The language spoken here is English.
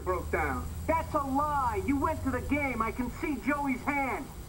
broke down. That's a lie. You went to the game. I can see Joey's hand.